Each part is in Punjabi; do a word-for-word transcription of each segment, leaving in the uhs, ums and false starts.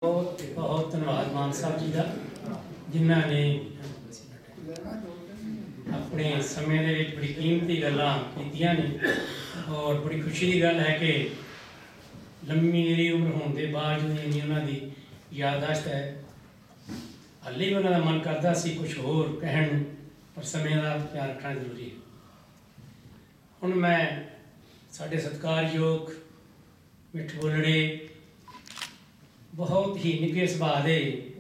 ਬਹੁਤ ਬਹੁਤ ਧੰਨਵਾਦ ਮਾਨ ਸਾਹਿਬ ਜੀ ਦਾ, ਜਿਨ੍ਹਾਂ ਨੇ ਆਪਣੇ ਸਮੇਂ ਦੇ ਵਿੱਚ ਬੜੀ ਕੀਮਤੀ ਗੱਲਾਂ ਕੀਤੀਆਂ ਨੇ। ਔਰ ਬੜੀ ਖੁਸ਼ੀ ਦੀ ਗੱਲ ਹੈ ਕਿ ਲੰਮੀ ਮੇਰੀ ਉਮਰ ਹੋਣ ਦੇ ਬਾਵਜੂਦ ਇੰਨੀ ਉਹਨਾਂ ਦੀ ਯਾਦਾਸ਼ਤ ਹੈ। ਹਾਲੇ ਵੀ ਉਹਨਾਂ ਦਾ ਮਨ ਕਰਦਾ ਸੀ ਕੁਛ ਹੋਰ ਕਹਿਣ ਨੂੰ, ਪਰ ਸਮੇਂ ਦਾ ਧਿਆਨ ਰੱਖਣਾ ਜ਼ਰੂਰੀ ਹੈ। ਹੁਣ ਮੈਂ ਸਾਡੇ ਸਤਿਕਾਰਯੋਗ ਮਿੱਠ ਬੋਲੜੇ ਬਹੁਤ ਹੀ ਨਿੱਘੇ ਸੁਭਾਅ ਦੇ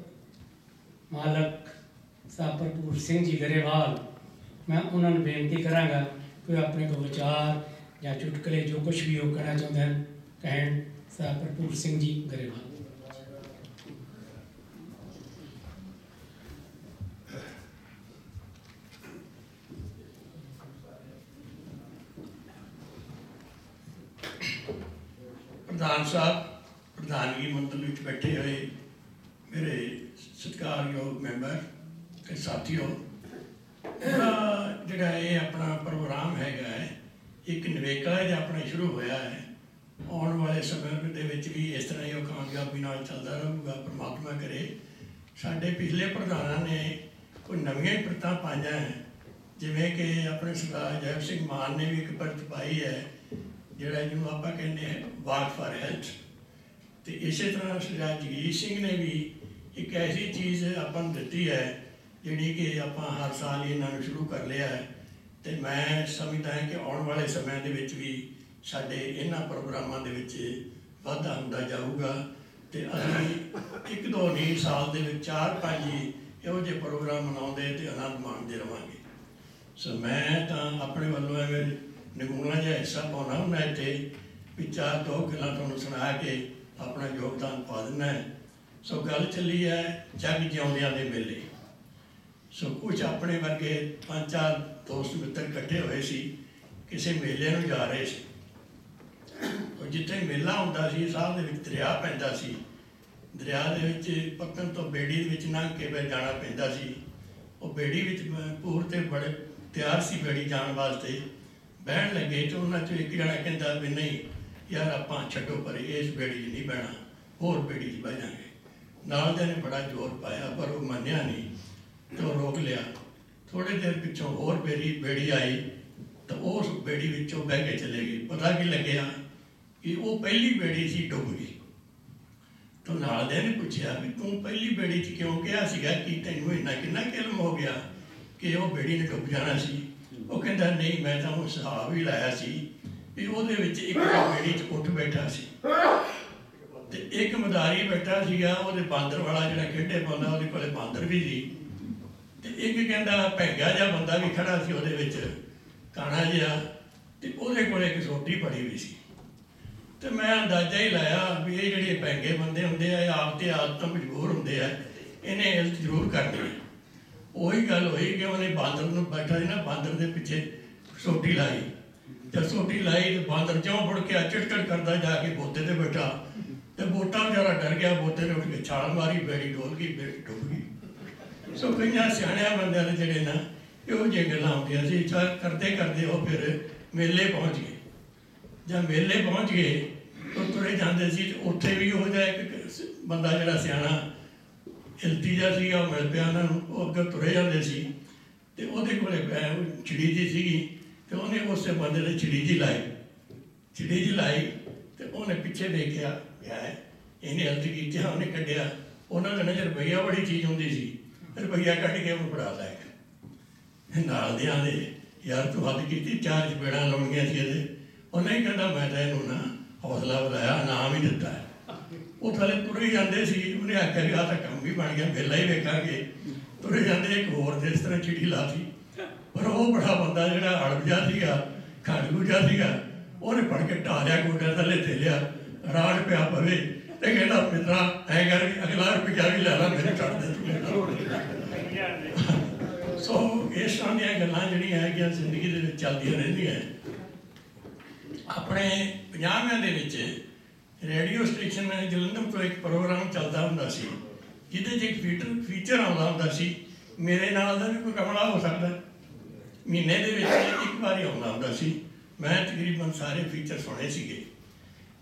ਮਾਲਕ ਸਾਹਿਬ ਭਰਪੂਰ ਸਿੰਘ ਜੀ ਗਰੇਵਾਲ, ਮੈਂ ਉਹਨਾਂ ਨੂੰ ਬੇਨਤੀ ਕਰਾਂਗਾ ਕਿ ਆਪਣੇ ਕੋ ਵਿਚਾਰ ਜਾਂ ਚੁਟਕਲੇ ਜੋ ਕੁਛ ਵੀ ਉਹ ਕਹਿਣਾ ਚਾਹੁੰਦੇ ਹਨ ਕਹਿਣ। ਸਾਹਿਬ ਭਰਪੂਰ ਸਿੰਘ ਜੀ ਗਰੇਵਾਲ। ਪ੍ਰਧਾਨ ਸਾਹਿਬ, ਪ੍ਰਧਾਨਗੀ ਮੰਡਲ ਵਿੱਚ ਬੈਠੇ ਹੋਏ ਮੇਰੇ ਸਤਿਕਾਰਯੋਗ ਮੈਂਬਰ ਅਤੇ ਸਾਥੀਓ, ਇਹਦਾ ਜਿਹੜਾ ਇਹ ਆਪਣਾ ਪ੍ਰੋਗਰਾਮ ਹੈਗਾ ਹੈ, ਇੱਕ ਨਿਵੇਕਲਾ ਜਿਹਾ ਆਪਣਾ ਸ਼ੁਰੂ ਹੋਇਆ ਹੈ। ਆਉਣ ਵਾਲੇ ਸਮੇਂ ਦੇ ਵਿੱਚ ਵੀ ਇਸ ਤਰ੍ਹਾਂ ਹੀ ਉਹ ਕਾਮਯਾਬੀ ਨਾਲ ਚੱਲਦਾ ਰਹੂਗਾ, ਪਰਮਾਤਮਾ ਕਰੇ। ਸਾਡੇ ਪਿਛਲੇ ਪ੍ਰਧਾਨਾਂ ਨੇ ਕੋਈ ਨਵੀਆਂ ਪਿਰਤਾਂ ਪਾਈਆਂ ਹੈ, ਜਿਵੇਂ ਕਿ ਆਪਣੇ ਸਰਦਾਰ ਜੈਬ ਸਿੰਘ ਮਾਨ ਨੇ ਵੀ ਇੱਕ ਪਿਰਤ ਪਾਈ ਹੈ, ਜਿਹੜਾ ਜਿਹਨੂੰ ਆਪਾਂ ਕਹਿੰਦੇ ਹਾਂ ਵਾਕ ਫਾਰ ਹੈਲਥ। ਅਤੇ ਇਸੇ ਤਰ੍ਹਾਂ ਸਰਦਾਰ ਜਗਜੀਤ ਸਿੰਘ ਨੇ ਵੀ ਇੱਕ ਐਸੀ ਚੀਜ਼ ਆਪਾਂ ਨੂੰ ਦਿੱਤੀ ਹੈ ਜਿਹੜੀ ਕਿ ਆਪਾਂ ਹਰ ਸਾਲ ਹੀ ਇਹਨਾਂ ਨੂੰ ਸ਼ੁਰੂ ਕਰ ਲਿਆ ਹੈ। ਅਤੇ ਮੈਂ ਸਮਝਦਾ ਹਾਂ ਕਿ ਆਉਣ ਵਾਲੇ ਸਮਿਆਂ ਦੇ ਵਿੱਚ ਵੀ ਸਾਡੇ ਇਹਨਾਂ ਪ੍ਰੋਗਰਾਮਾਂ ਦੇ ਵਿੱਚ ਵਾਧਾ ਹੁੰਦਾ ਜਾਊਗਾ, ਅਤੇ ਅਸੀਂ ਇੱਕ ਦੋ ਨਹੀਂ ਸਾਲ ਦੇ ਵਿੱਚ ਚਾਰ ਪੰਜ ਹੀ ਇਹੋ ਜਿਹੇ ਪ੍ਰੋਗਰਾਮ ਮਨਾਉਂਦੇ ਅਤੇ ਆਨੰਦ ਮਾਣਦੇ ਰਹਾਂਗੇ। ਸੋ ਮੈਂ ਤਾਂ ਆਪਣੇ ਵੱਲੋਂ ਐਵੇਂ ਨਿਗੂਣਾ ਜਿਹਾ ਹਿੱਸਾ ਪਾਉਣਾ ਹੁੰਦਾ ਇੱਥੇ ਵੀ ਚਾਰ ਦੋ ਗੱਲਾਂ ਤੁਹਾਨੂੰ ਸੁਣਾ ਕੇ ਆਪਣਾ ਯੋਗਦਾਨ ਪਾ ਦਿੰਦਾ ਹੈ। ਸੋ ਗੱਲ ਚੱਲੀ ਹੈ ਜਗ ਜਿਉਂਦਿਆਂ ਦੇ ਮੇਲੇ। ਸੋ ਕੁਛ ਆਪਣੇ ਵਰਗੇ ਪੰਜ ਚਾਰ ਦੋਸਤ ਮਿੱਤਰ ਇਕੱਠੇ ਹੋਏ ਸੀ, ਕਿਸੇ ਮੇਲੇ ਨੂੰ ਜਾ ਰਹੇ ਸੀ। ਉਹ ਜਿੱਥੇ ਮੇਲਾ ਹੁੰਦਾ ਸੀ ਸਾਹ ਦੇ ਵਿੱਚ ਦਰਿਆ ਪੈਂਦਾ ਸੀ, ਦਰਿਆ ਦੇ ਵਿੱਚ ਪੱਤਨ ਤੋਂ ਬੇੜੀ ਦੇ ਵਿੱਚ ਲੰਘ ਕੇ ਫਿਰ ਜਾਣਾ ਪੈਂਦਾ ਸੀ। ਉਹ ਬੇੜੀ ਵਿੱਚ ਪੂਰ 'ਤੇ ਬੜੇ ਤਿਆਰ ਸੀ ਬੇੜੀ ਜਾਣ ਵਾਸਤੇ। ਬਹਿਣ ਲੱਗੇ ਅਤੇ ਉਹਨਾਂ 'ਚੋਂ ਇੱਕ ਜਣਾ ਕਹਿੰਦਾ ਵੀ ਨਹੀਂ ਯਾਰ ਆਪਾਂ ਛੱਡੋ ਪਰੇ, ਇਸ ਬੇੜੀ 'ਚ ਨਹੀਂ ਬਹਿਣਾ, ਹੋਰ ਬੇੜੀ 'ਚ ਬਹਿ ਜਾਵਾਂਗੇ। ਨਾਲ ਦੇ ਨੇ ਬੜਾ ਜ਼ੋਰ ਪਾਇਆ ਪਰ ਉਹ ਮੰਨਿਆ ਨਹੀਂ ਅਤੇ ਉਹ ਰੋਕ ਲਿਆ। ਥੋੜ੍ਹੀ ਦੇਰ ਪਿੱਛੋਂ ਹੋਰ ਬੇੜੀ ਬੇੜੀ ਆਈ ਤਾਂ ਉਸ ਬੇੜੀ ਵਿੱਚੋਂ ਬਹਿ ਕੇ ਚਲੇ ਗਏ। ਪਤਾ ਕੀ ਲੱਗਿਆ ਕਿ ਉਹ ਪਹਿਲੀ ਬੇੜੀ ਸੀ ਡੁੱਬ ਗਈ। ਤਾਂ ਨਾਲ ਦੇ ਨੇ ਪੁੱਛਿਆ ਵੀ ਤੂੰ ਪਹਿਲੀ ਬੇੜੀ 'ਚ ਕਿਉਂ ਕਿਹਾ ਸੀਗਾ, ਕਿ ਤੈਨੂੰ ਇੰਨਾ ਕਿੰਨਾ ਕਿਲਮ ਹੋ ਗਿਆ ਕਿ ਉਹ ਬੇੜੀ ਨੇ ਡੁੱਬ ਜਾਣਾ ਸੀ? ਉਹ ਕਹਿੰਦਾ ਨਹੀਂ, ਮੈਂ ਤਾਂ ਉਹ ਹਿਸਾਬ ਹੀ ਲਾਇਆ ਸੀ ਵੀ ਉਹਦੇ ਵਿੱਚ ਇੱਕ ਬੇੜੀ 'ਚ ਉੱਠ ਬੈਠਾ ਸੀ ਅਤੇ ਇੱਕ ਮਦਾਰੀ ਬੈਠਾ ਸੀਗਾ, ਉਹਦੇ ਬਾਂਦਰ ਵਾਲਾ ਜਿਹੜਾ ਖੇਡੇ ਪਾਉਂਦਾ ਉਹਦੇ ਕੋਲ ਬਾਂਦਰ ਵੀ ਸੀ, ਅਤੇ ਇੱਕ ਕਹਿੰਦਾ ਭੈਂਗਾ ਜਿਹਾ ਬੰਦਾ ਵੀ ਖੜ੍ਹਾ ਸੀ ਉਹਦੇ ਵਿੱਚ, ਕਾਣਾ ਜਿਹਾ, ਅਤੇ ਉਹਦੇ ਕੋਲ ਇੱਕ ਸੋਟੀ ਫੜੀ ਹੋਈ ਸੀ। ਅਤੇ ਮੈਂ ਅੰਦਾਜ਼ਾ ਹੀ ਲਾਇਆ ਵੀ ਇਹ ਜਿਹੜੇ ਭੈਂਗੇ ਬੰਦੇ ਹੁੰਦੇ ਆ ਇਹ ਆਪ ਤੇ ਆਪ ਤੋਂ ਮਜਬੂਰ ਹੁੰਦੇ ਆ, ਇਹਨੇ ਇਲਤ ਜ਼ਰੂਰ ਕਰਨੀ ਹੈ। ਉਹੀ ਗੱਲ ਹੋਈ ਕਿ ਉਹਨੇ ਬਾਂਦਰ ਨੂੰ ਬੈਠਾ ਸੀ ਨਾ, ਬਾਂਦਰ ਦੇ ਪਿੱਛੇ ਸੋਟੀ ਲਾਈ, ਜਦ ਸੋਟੀ ਲਾਈ ਅਤੇ ਬਾਂਦਰ ਜਿਉਂ ਫੜ ਕੇ ਚਿੜਚਿੜ ਕਰਦਾ ਜਾ ਕੇ ਬੋਤੇ 'ਤੇ ਬੈਠਾ, ਅਤੇ ਬੋਟਾ ਵਿਚਾਰਾ ਡਰ ਗਿਆ, ਬੋਤੇ ਨੇ ਉੱਠ ਕੇ ਛਾਲ ਮਾਰੀ, ਬੇੜੀ ਡੋਲ ਗਈ, ਬੇੜੀ ਡੁੱਬ ਗਈ। ਸੋ ਕਈਆਂ ਸਿਆਣਿਆਂ ਬੰਦਿਆਂ ਦੇ ਜਿਹੜੇ ਨਾ ਇਹੋ ਜਿਹੀਆਂ ਗੱਲਾਂ ਹੁੰਦੀਆਂ ਸੀ। ਚਾ ਕਰਦੇ ਕਰਦੇ ਉਹ ਫਿਰ ਮੇਲੇ ਪਹੁੰਚ ਗਏ। ਜਦ ਮੇਲੇ ਪਹੁੰਚ ਗਏ ਉਹ ਤੁਰੇ ਜਾਂਦੇ ਸੀ, ਅਤੇ ਉੱਥੇ ਵੀ ਉਹੋ ਜਿਹਾ ਇੱਕ ਬੰਦਾ ਜਿਹੜਾ ਸਿਆਣਾ ਇਲਤੀ ਜਿਹਾ ਸੀਗਾ, ਉਹ ਮਿਲ ਪਿਆ ਉਹਨਾਂ ਨੂੰ। ਉਹ ਅੱਗੇ ਤੁਰੇ ਜਾਂਦੇ ਸੀ ਅਤੇ ਉਹਦੇ ਕੋਲ ਚਿੜੀ ਜੀ ਸੀਗੀ, ਅਤੇ ਉਹਨੇ ਉਸੇ ਬੰਦੇ ਨੇ ਚਿੜੀ ਜੀ ਲਾਈ ਚਿੜੀ ਜੀ ਲਾਈ ਅਤੇ ਉਹਨੇ ਪਿੱਛੇ ਵੇਖਿਆ ਪਿਆ ਹੈ, ਇਹਨੇ ਇਲਤ ਕੀਤੀ, ਉਹਨੇ ਕੱਢਿਆ। ਉਹਨਾਂ ਦੇ ਨਜ਼ਰ ਰੁਪਈਆ ਬੜੀ ਚੀਜ਼ ਹੁੰਦੀ ਸੀ, ਰੁਪਈਆ ਕੱਢ ਕੇ ਉਹਨੂੰ ਫੜਾ ਲੈ ਕੇ। ਨਾਲ ਦਿਆਂ ਦੇ ਯਾਰ ਤੂੰ ਹੱਦ ਕੀਤੀ, ਚਾਰ ਚਪੇੜਾਂ ਲਾਉਣੀਆਂ ਸੀ ਇਹਦੇ। ਉਹਨੇ ਹੀ ਕਹਿੰਦਾ ਮੈਂ ਤਾਂ ਇਹਨੂੰ ਨਾ ਹੌਸਲਾ ਵਧਾਇਆ, ਇਨਾਮ ਹੀ ਦਿੱਤਾ ਹੈ। ਉਹ ਥੱਲੇ ਤੁਰੇ ਜਾਂਦੇ ਸੀ, ਉਹਨੇ ਆਖਿਆ ਵੀ ਆਹ ਤਾਂ ਕੰਮ ਵੀ ਬਣ ਗਿਆ, ਮੇਲਾ ਹੀ ਵੇਖਾਂਗੇ। ਤੁਰੇ ਜਾਂਦੇ ਇੱਕ ਹੋਰ ਜਿਸ ਤਰ੍ਹਾਂ ਚਿੜੀ ਲਾ ਸੀ, ਪਰ ਉਹ ਬੜਾ ਬੰਦਾ ਜਿਹੜਾ ਅੜਬ ਜਿਹਾ ਸੀਗਾ, ਖੜਗੂ ਜਿਹਾ ਸੀਗਾ, ਉਹਨੇ ਫੜ ਕੇ ਢਾਹ ਲਿਆ, ਗੋਡਿਆਂ ਥੱਲੇ ਦੇ ਲਿਆ, ਰਾੜ ਪਿਆ ਪਵੇ ਅਤੇ ਕਹਿੰਦਾ ਮਿੱਤਰਾ ਐਂ ਕਰ ਵੀ ਅਗਲਾ ਰੁਪਈਆ ਵੀ ਲੈ ਲਾ, ਮੈਨੂੰ ਛੱਡ ਦੇ ਤੂੰ। ਸੋ ਇਸ ਤਰ੍ਹਾਂ ਦੀਆਂ ਗੱਲਾਂ ਜਿਹੜੀਆਂ ਹੈਗੀਆਂ ਜ਼ਿੰਦਗੀ ਦੇ ਵਿੱਚ ਚੱਲਦੀਆਂ ਰਹਿੰਦੀਆਂ। ਆਪਣੇ ਪੰਜਾਬੀਆਂ ਦੇ ਵਿੱਚ ਰੇਡੀਓ ਸਟੇਸ਼ਨ ਜਲੰਧਰ ਤੋਂ ਇੱਕ ਪ੍ਰੋਗਰਾਮ ਚੱਲਦਾ ਹੁੰਦਾ ਸੀ, ਜਿਹਦੇ 'ਚ ਇੱਕ ਫੀਚਰ ਫੀਚਰ ਆਉਂਦਾ ਹੁੰਦਾ ਸੀ, ਮੇਰੇ ਨਾਲ ਦਾ ਵੀ ਕੋਈ ਕਮਲਾ ਹੋ ਸਕਦਾ। ਮਹੀਨੇ ਦੇ ਵਿੱਚ ਇੱਕ ਵਾਰੀ ਆਉਂਦਾ ਹੁੰਦਾ ਸੀ। ਮੈਂ ਤਕਰੀਬਨ ਸਾਰੇ ਫੀਚਰ ਸੁਣੇ ਸੀਗੇ।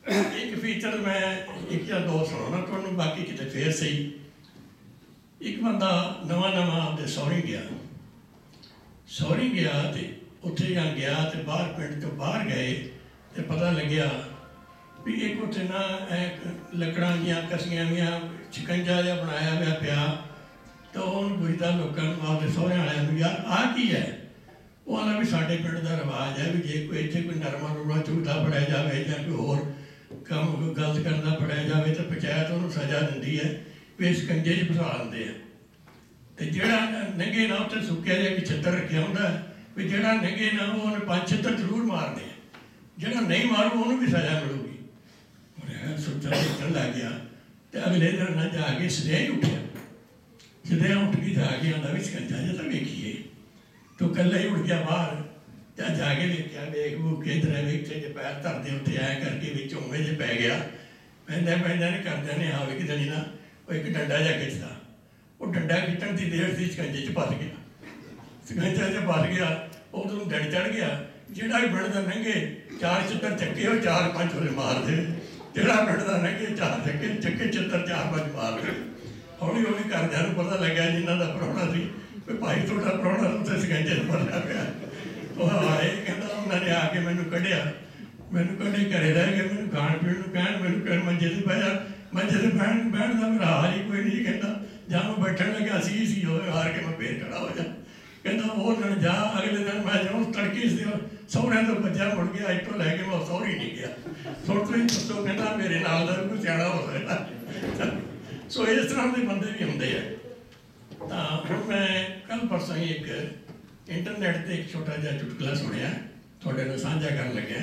ਇੱਕ ਫੀਚਰ ਮੈਂ ਇੱਕ ਜਾਂ ਦੋ ਸੁਣਾਉਣਾ ਤੁਹਾਨੂੰ, ਬਾਕੀ ਕਿਤੇ ਫੇਰ ਸਹੀ। ਇੱਕ ਬੰਦਾ ਨਵਾਂ ਨਵਾਂ ਆਪਦੇ ਸਹੁਰੇ ਗਿਆ, ਸਹੁਰੇ ਗਿਆ ਅਤੇ ਉੱਥੇ ਜਾਂ ਗਿਆ ਅਤੇ ਬਾਹਰ ਪਿੰਡ ਤੋਂ ਬਾਹਰ ਗਏ ਅਤੇ ਪਤਾ ਲੱਗਿਆ ਵੀ ਇੱਕ ਉੱਥੇ ਨਾ ਇੱਕ ਲੱਕੜਾਂ ਦੀਆਂ ਕਸੀਆਂ ਵੀਆਂ ਸ਼ਿਕੰਜਾ ਜਿਹਾ ਬਣਾਇਆ ਹੋਇਆ ਪਿਆ। ਤਾਂ ਉਹਨੂੰ ਪੁੱਛਦਾ ਲੋਕਾਂ ਨੂੰ, ਆਪਦੇ ਸਹੁਰਿਆਂ ਵਾਲਿਆਂ ਨੂੰ, ਯਾਰ ਆਹ ਕੀ ਹੈ? ਉਹ ਆਂਦਾ ਵੀ ਸਾਡੇ ਪਿੰਡ ਦਾ ਰਿਵਾਜ ਹੈ ਵੀ ਜੇ ਕੋਈ ਇੱਥੇ ਕੋਈ ਨਰਮਾ ਨੂਰਮਾ ਚੁਗਦਾ ਫੜਿਆ ਜਾਵੇ ਜਾਂ ਕੋਈ ਹੋਰ ਕੰਮ ਕੋਈ ਗਲਤ ਕਰਦਾ ਫੜਿਆ ਜਾਵੇ ਤਾਂ ਪੰਚਾਇਤ ਉਹਨੂੰ ਸਜ਼ਾ ਦਿੰਦੀ ਹੈ ਵੀ ਇਸ ਕੰਜੇ 'ਚ ਫਸਾ ਦਿੰਦੇ ਆ। ਅਤੇ ਜਿਹੜਾ ਨੰਗੇ ਨਾ ਉੱਥੇ ਸੁੱਕਿਆ ਜਿਹਾ ਇੱਕ ਛੱਤਰ ਰੱਖਿਆ ਹੁੰਦਾ ਵੀ ਜਿਹੜਾ ਨੰਗੇ ਨਾ ਉਹਨੇ ਪੰਜ ਛੱਤਰ ਜ਼ਰੂਰ ਮਾਰਦੇ ਆ, ਜਿਹੜਾ ਨਹੀਂ ਮਾਰੂ ਉਹਨੂੰ ਵੀ ਸਜ਼ਾ ਮਿਲੂਗੀ। ਸੁੱਚਾ ਦੇਖਣ ਲੱਗ ਗਿਆ ਅਤੇ ਅਗਲੇ ਦਿਨ ਨਾ ਜਾ ਕੇ ਸਦਿਆ ਹੀ ਉੱਠਿਆ, ਸਦਿਆ ਉੱਠ ਕੇ ਜਾ ਕੇ ਆਉਂਦਾ ਵੀ ਸਕੰਜਾ ਜਿਹਾ ਤਾਂ ਵੇਖੀਏ। ਤੂੰ ਇਕੱਲਾ ਹੀ ਉੱਡ ਗਿਆ ਬਾਹਰ, ਜਾਂ ਜਾ ਕੇ ਵੇਖਿਆ ਵੇਖ ਵੂਖ ਕੇ ਇੱਧਰ ਵੇਖੇ ਜੇ ਪੈਰ ਧਰਦੇ ਉੱਥੇ ਐਂ ਕਰਕੇ ਵਿੱਚ ਉਵੇਂ ਜੇ ਪੈ ਗਿਆ। ਪੈਂਦਾ ਪੈਂਦਾ ਨੇ ਕਰਦਿਆਂ ਨੇ ਆ ਇੱਕ ਦਿਨ ਨਾ ਉਹ ਇੱਕ ਡੰਡਾ ਜਿਹਾ ਖਿੱਚਦਾ, ਉਹ ਡੰਡਾ ਖਿੱਚਣ ਦੀ ਦੇਰ ਸੀ ਸਕੰਜੇ 'ਚ ਫਸ ਗਿਆ, ਸਕੰਜਾ 'ਚ ਫਸ ਗਿਆ। ਉਦੋਂ ਡਰ ਚੜ੍ਹ ਗਿਆ, ਜਿਹੜਾ ਵੀ ਪਿੰਡ ਦਾ ਲੰਘੇ ਚਾਰ ਛਿੱਤਰ ਚੱਕੇ ਉਹ ਚਾਰ ਪੰਜ ਉਹਦੇ ਮਾਰਦੇ, ਜਿਹੜਾ ਪਿੰਡ ਦਾ ਲੰਘੇ ਚਾਰ ਚੱਕੇ ਚੱਕੇ ਛਿੱਤਰ ਚਾਰ ਪੰਜ ਮਾਰਦੇ। ਹੌਲੀ ਹੌਲੀ ਘਰਦਿਆਂ ਨੂੰ ਪਤਾ ਲੱਗਿਆ ਜਿਨ੍ਹਾਂ ਦਾ ਪ੍ਰਾਹੁਣਾ ਸੀ ਵੀ ਭਾਈ ਤੁਹਾਡਾ ਪ੍ਰਾਹੁਣਾ ਉੱਥੇ ਸਕੰਜੇ 'ਚ ਫਸਿਆ ਪਿਆ। ਉਹ ਆਏ ਕਹਿੰਦਾ ਉਹਨਾਂ ਨੇ ਆ ਕੇ ਮੈਨੂੰ ਕੱਢਿਆ, ਮੈਨੂੰ ਕੱਢੇ ਘਰੇ ਰਹਿ ਕੇ ਮੈਨੂੰ ਖਾਣ ਪੀਣ ਨੂੰ ਕਹਿਣ, ਮੈਨੂੰ ਕਹਿਣ ਮੰਜੇ 'ਤੇ ਬਹਿ ਜਾ, ਮੰਜੇ 'ਤੇ ਬਹਿਣ ਬਹਿਣ ਦਾ ਮੇਰਾ ਹਾਲ ਹੀ ਕੋਈ ਨਹੀਂ। ਕਹਿੰਦਾ ਜਾਂ ਮੈਂ ਬੈਠਣ ਲੱਗਿਆ ਸੀ ਸੀ ਹੋਏ ਹਾਰ ਕੇ ਮੈਂ ਫੇਰ ਖੜਾ ਹੋ ਜਾ। ਕਹਿੰਦਾ ਉਹ ਦਿਨ ਜਾ ਅਗਲੇ ਦਿਨ ਮੈਂ ਜਦੋਂ ਤੜਕੇ ਸੀ ਸਹੁਰਿਆਂ ਤੋਂ ਬੱਚਾ ਮੁੜ ਗਿਆ, ਇੱਥੋਂ ਲੈ ਕੇ ਮੈਂ ਸਹੁਰੀ ਨਹੀਂ ਗਿਆ। ਸੁਣ ਤੋਂ ਹੀ ਦੱਸੋ, ਕਹਿੰਦਾ ਮੇਰੇ ਨਾਲ ਦਾ ਕੋਈ ਸਿਆਣਾ ਹੋ ਸਕਦਾ। ਸੋ ਇਸ ਤਰ੍ਹਾਂ ਦੇ ਬੰਦੇ ਵੀ ਹੁੰਦੇ ਆ। ਤਾਂ ਹੁਣ ਮੈਂ ਕੱਲ੍ਹ ਪਰਸੋਂ ਹੀ ਇੱਕ ਇੰਟਰਨੈਟ 'ਤੇ ਇੱਕ ਛੋਟਾ ਜਿਹਾ ਚੁਟਕਲਾ ਸੁਣਿਆ, ਤੁਹਾਡੇ ਨਾਲ ਸਾਂਝਾ ਕਰਨ ਲੱਗਿਆ।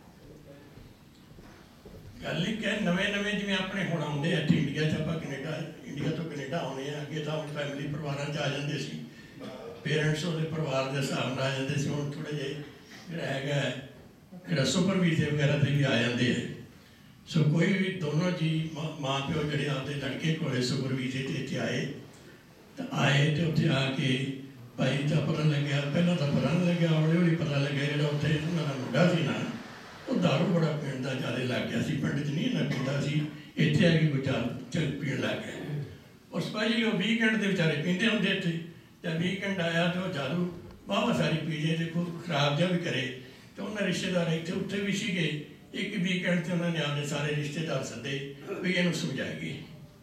ਗੱਲ ਇੱਕ ਹੈ, ਨਵੇਂ ਨਵੇਂ ਜਿਵੇਂ ਆਪਣੇ ਹੁਣ ਆਉਂਦੇ ਆ ਇੱਥੇ ਇੰਡੀਆ 'ਚ, ਆਪਾਂ ਕੈਨੇਡਾ ਇੰਡੀਆ ਤੋਂ ਕੈਨੇਡਾ ਆਉਂਦੇ ਹਾਂ। ਅੱਗੇ ਤਾਂ ਹੁਣ ਫੈਮਿਲੀ ਪਰਿਵਾਰਾਂ 'ਚ ਆ ਜਾਂਦੇ ਸੀ, ਪੇਰੈਂਟਸ ਉਹਦੇ ਪਰਿਵਾਰ ਦੇ ਹਿਸਾਬ ਨਾਲ ਆ ਜਾਂਦੇ ਸੀ। ਹੁਣ ਥੋੜ੍ਹਾ ਜਿਹਾ ਜਿਹੜਾ ਹੈਗਾ ਜਿਹੜਾ ਸੁਪਰ ਵੀਜ਼ੇ ਵਗੈਰਾ 'ਤੇ ਵੀ ਆ ਜਾਂਦੇ ਹੈ। ਸੋ ਕੋਈ ਵੀ ਦੋਨੋਂ ਜੀ ਮਾਂ ਪਿਓ ਜਿਹੜੇ ਆਪਦੇ ਲੜਕੇ ਕੋਲੇ ਸੁਪਰ ਵੀਜ਼ੇ 'ਤੇ ਇੱਥੇ ਆਏ ਤਾਂ ਆਏ ਅਤੇ ਉੱਥੇ ਆ ਕੇ ਭਾਈ ਤਾਂ ਪਤਾ ਲੱਗਿਆ, ਪਹਿਲਾਂ ਤਾਂ ਪਤਾ ਨਹੀਂ ਲੱਗਿਆ, ਹੌਲੀ ਹੌਲੀ ਪਤਾ ਲੱਗਿਆ ਜਿਹੜਾ ਉੱਥੇ ਉਹਨਾਂ ਦਾ ਮੁੰਡਾ ਸੀ ਨਾ ਉਹ ਦਾਰੂ ਬੜਾ ਪੀਣ ਦਾ ਜ਼ਿਆਦਾ ਲੱਗ ਗਿਆ ਸੀ। ਪਿੰਡ 'ਚ ਨਹੀਂ ਇੰਨਾ ਪੀਂਦਾ ਸੀ, ਇੱਥੇ ਆ ਕੇ ਕੋਈ ਚਾਰ ਚੱਲ ਪੀਣ ਲੱਗ ਗਿਆ। ਉਸ ਭਾਈ ਉਹ ਵੀਕਐਂਡ ਦੇ ਵਿਚਾਰੇ ਪੀਂਦੇ ਹੁੰਦੇ ਇੱਥੇ, ਜਾਂ ਵੀਕਐਂਡ ਆਇਆ ਅਤੇ ਉਹ ਦਾਰੂ ਵਾਹਵਾ ਸਾਰੀ ਪੀ ਜੇ, ਦੇਖੋ ਖਰਾਬ ਜਿਹਾ ਵੀ ਕਰੇ। ਅਤੇ ਉਹਨਾਂ ਰਿਸ਼ਤੇਦਾਰ ਇੱਥੇ ਉੱਥੇ ਵੀ ਸੀਗੇ। ਇੱਕ ਵੀਕਐਂਡ 'ਤੇ ਉਹਨਾਂ ਨੇ ਆਪਣੇ ਸਾਰੇ ਰਿਸ਼ਤੇਦਾਰ ਸੱਦੇ ਵੀ ਇਹਨੂੰ ਸਮਝਾਈਏ।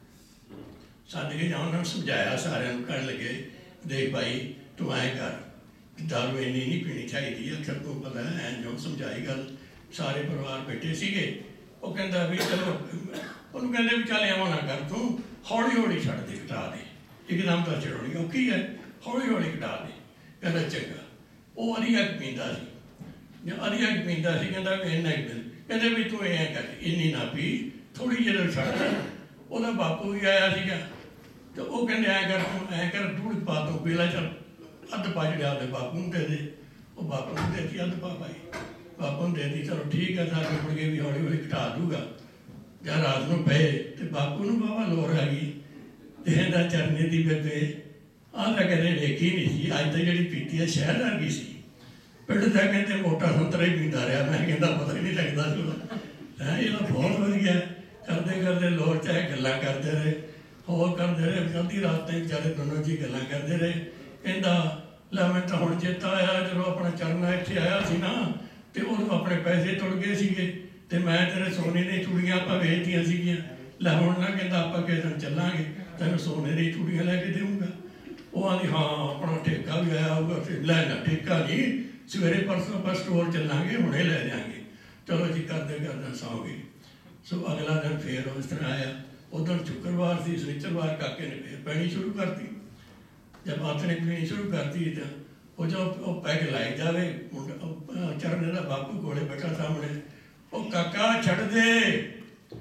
ਸੱਦ ਕੇ ਜਾਂ ਉਹਨਾਂ ਨੂੰ ਸਮਝਾਇਆ, ਸਾਰਿਆਂ ਨੂੰ ਕਹਿਣ ਲੱਗੇ ਦੇਖ ਭਾਈ ਤੂੰ ਐਂ ਕਰ, ਦਾਰੂ ਇੰਨੀ ਨਹੀਂ ਪੀਣੀ ਚਾਹੀਦੀ, ਅਕਸਰ ਤੂੰ ਪਤਾ ਐਂ ਜੋ ਸਮਝਾਈ ਗੱਲ। ਸਾਰੇ ਪਰਿਵਾਰ ਬੈਠੇ ਸੀਗੇ। ਉਹ ਕਹਿੰਦਾ ਵੀ ਚਲੋ, ਉਹਨੂੰ ਕਹਿੰਦੇ ਵੀ ਚੱਲ ਐਵੇਂ ਨਾ ਕਰ, ਤੂੰ ਹੌਲੀ ਹੌਲੀ ਛੱਡ ਦੇ, ਘਟਾ ਦੇ, ਇੱਕਦਮ ਤਾਂ ਛੱਡਣੀ ਔਖੀ ਹੈ, ਹੌਲੀ ਹੌਲੀ ਘਟਾ ਦੇ। ਕਹਿੰਦਾ ਚੰਗਾ। ਉਹ ਅਧਿਆਕ ਪੀਂਦਾ ਸੀ, ਜਾਂ ਅਧਿਆਕ ਪੀਂਦਾ ਸੀ, ਕਹਿੰਦਾ ਵੀ ਇੰਨਾ ਇੱਕ ਦਿਨ ਕਹਿੰਦੇ ਵੀ ਤੂੰ ਐਂ ਕਰ, ਇੰਨੀ ਨਾ ਪੀ, ਥੋੜ੍ਹੀ ਜਿਹੀ ਛੱਡ। ਉਹਦਾ ਬਾਪੂ ਵੀ ਆਇਆ ਸੀਗਾ ਅਤੇ ਉਹ ਕਹਿੰਦੇ ਐਂ ਕਰ, ਤੂੰ ਐਂ ਕਰ ਡੂੜ ਪਾ ਤੂੰ ਪੀ ਲੈ, ਚੱਲ ਅੱਧ ਪਾ ਜਿਹੜਾ ਆਪਦੇ ਬਾਪੂ ਨੂੰ ਦੇ ਦੇ। ਉਹ ਬਾਪੂ ਨੂੰ ਦੇ ਦਿੱਤੀ ਅੱਧ ਪਾ ਭਾਈ, ਬਾਪੂ ਨੂੰ ਦੇ ਦਿੱਤੀ। ਚਲੋ ਠੀਕ ਹੈ, ਸਾਡੇ ਮੁੜ ਕੇ ਵੀ ਹੌਲੀ ਹੌਲੀ ਘਟਾ ਦੂਗਾ। ਜਾਂ ਰਾਤ ਨੂੰ ਪਏ ਅਤੇ ਬਾਪੂ ਨੂੰ ਬਾਬਾ ਲੋਰ ਆ ਗਈ, ਅਤੇ ਇਹਦਾ ਚਰਨੇ ਦੀ ਬੇਬੇ ਆਹ ਤਾਂ ਕਦੇ ਵੇਖੀ ਨਹੀਂ ਸੀ, ਅੱਜ ਤਾਂ ਜਿਹੜੀ ਪੀਤੀ ਹੈ ਸ਼ਹਿਰ ਵਰਗੀ ਸੀ। ਪਿੰਡ ਦਾ ਕਹਿੰਦੇ ਮੋਟਾ ਸੰਤਰਾ ਹੀ ਪੀਂਦਾ ਰਿਹਾ। ਮੈਂ ਕਹਿੰਦਾ ਪਤਾ ਹੀ ਨਹੀਂ ਲੱਗਦਾ ਸੀ ਉਹਦਾ। ਹੈਂ ਇਹ ਤਾਂ ਬਹੁਤ ਵਧੀਆ। ਕਰਦੇ ਕਰਦੇ ਲੋਰ ਚਾਹੇ ਗੱਲਾਂ ਕਰਦੇ ਰਹੇ, ਹੋਰ ਕਰਦੇ ਰਹੇ, ਅੱਧੀ ਰਾਤ ਤੱਕ ਵਿਚਾਰੇ ਦੋਨੋਂ ਜੀ ਗੱਲਾਂ ਕਰਦੇ ਰਹੇ। ਕਹਿੰਦਾ ਲੈ ਮੈਂ ਤਾਂ ਹੁਣ ਚੇਤਾ ਆਇਆ, ਜਦੋਂ ਆਪਣਾ ਚਰਨਾ ਇੱਥੇ ਆਇਆ ਸੀ ਨਾ ਅਤੇ ਉਦੋਂ ਆਪਣੇ ਪੈਸੇ ਤੁੜ ਗਏ ਸੀਗੇ ਅਤੇ ਮੈਂ ਤੇਰੇ ਸੋਨੇ ਦੀਆਂ ਚੂੜੀਆਂ ਆਪਾਂ ਵੇਚਤੀਆਂ ਸੀਗੀਆਂ। ਲੈ ਹੁਣ ਨਾ ਕਹਿੰਦਾ ਆਪਾਂ ਕਿਸੇ ਦਿਨ ਚੱਲਾਂਗੇ, ਤੈਨੂੰ ਸੋਨੇ ਦੀਆਂ ਚੂੜੀਆਂ ਲੈ ਕੇ ਦੇਊਂਗਾ। ਉਹ ਆਂਦੀ ਹਾਂ ਆਪਣਾ ਠੇਕਾ ਵੀ ਆਇਆ ਹੋਊਗਾ। ਲੈ ਨਾ ਠੇਕਾ ਨਹੀਂ, ਸਵੇਰੇ ਪਰਸੋਂ ਆਪਾਂ ਸਟੋਰ ਚੱਲਾਂਗੇ, ਹੁਣੇ ਲੈ ਜਾਵਾਂਗੇ। ਚਲੋ ਜੀ ਕਰਦੇ ਕਰਦੇ ਸੌਂ ਗਏ। ਸੋ ਅਗਲਾ ਦਿਨ ਫੇਰ ਉਹ ਇਸ ਤਰ੍ਹਾਂ ਆਇਆ। ਉਦੋਂ ਸ਼ੁੱਕਰਵਾਰ ਸੀ, ਸ਼ਨੀਚਰਵਾਰ ਕਾਕੇ ਨੇ ਫੇਰ ਪੈਣੀ ਸ਼ੁਰੂ ਕਰਤੀ। ਜਦ ਹੱਥ ਨੇ ਪੀਣੀ ਸ਼ੁਰੂ ਕਰਤੀ ਤਾਂ ਉਹ ਜੋ ਉਹ ਪੈਗ ਲਾਈ ਜਾਵੇ, ਮੁੰਡਾ ਚਰਨੇ ਦਾ ਬਾਪੂ ਕੋਲੇ ਬੈਠਾ ਸਾਹਮਣੇ, ਉਹ ਕਾਕਾ ਛੱਡ ਦੇ।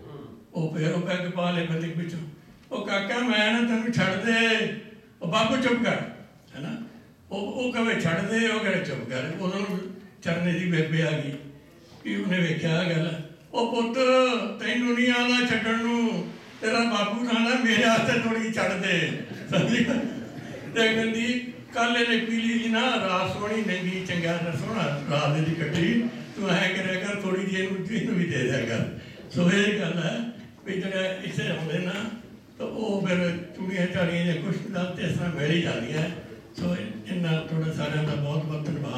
ਉਹ ਫੇਰ ਉਹ ਪੈਗ ਪਾ ਲਏ ਬੰਦੇ ਵਿੱਚੋਂ, ਉਹ ਕਾਕਾ ਮੈਂ ਨਾ ਤੈਨੂੰ ਛੱਡ ਦੇ। ਉਹ ਬਾਪੂ ਚੁੱਪ ਕਰ, ਹੈ ਨਾ। ਉਹ ਉਹ ਕਹੇ ਛੱਡ ਦੇ, ਉਹ ਕਹੇ ਚੁੱਪ ਕਰ। ਉਦੋਂ ਚਰਨੇ ਦੀ ਬੇਬੇ ਆ ਗਈ ਕਿ ਉਹਨੇ ਵੇਖਿਆ ਗੱਲ। ਉਹ ਪੁੱਤ ਤੈਨੂੰ ਨਹੀਂ ਆਉਂਦਾ ਛੱਡਣ ਨੂੰ, ਤੇਰਾ ਬਾਪੂ ਕਹਿੰਦਾ ਮੇਰੇ ਵਾਸਤੇ ਥੋੜ੍ਹੀ ਛੱਡ ਦੇ। ਸਮਝੀ। ਤੇ ਕਹਿੰਦੀ ਕੱਲ੍ਹ ਇਹਨੇ ਪੀਲੀ ਜੀ ਨਾ ਰਾਤ ਸੋਹਣੀ ਨੰਗੀ, ਚੰਗਾ ਸੋਹਣਾ ਰਾਤ ਦੀ ਕੱਟੀ, ਤੂੰ ਐਂ ਕਰਿਆ ਕਰ ਥੋੜ੍ਹੀ ਜਿਹੀ ਇਹਨੂੰ ਇਹਨੂੰ ਵੀ ਦੇ ਦਿਆ ਕਰ। ਸੋ ਇਹ ਗੱਲ ਹੈ ਵੀ ਜਿਹੜਾ ਇੱਥੇ ਆਉਂਦੇ ਨਾ ਤਾਂ ਉਹ ਫਿਰ ਚੂੜੀਆਂ ਝਾੜੀਆਂ ਜਾਂ ਕੁਛ ਨਾਲ ਤੇ ਇਸ ਤਰ੍ਹਾਂ ਮਿਲ ਹੀ ਜਾਂਦੀਆਂ। ਸੋ ਇਹਨਾਂ ਤੁਹਾਡਾ ਸਾਰਿਆਂ ਦਾ ਬਹੁਤ ਬਹੁਤ ਧੰਨਵਾਦ।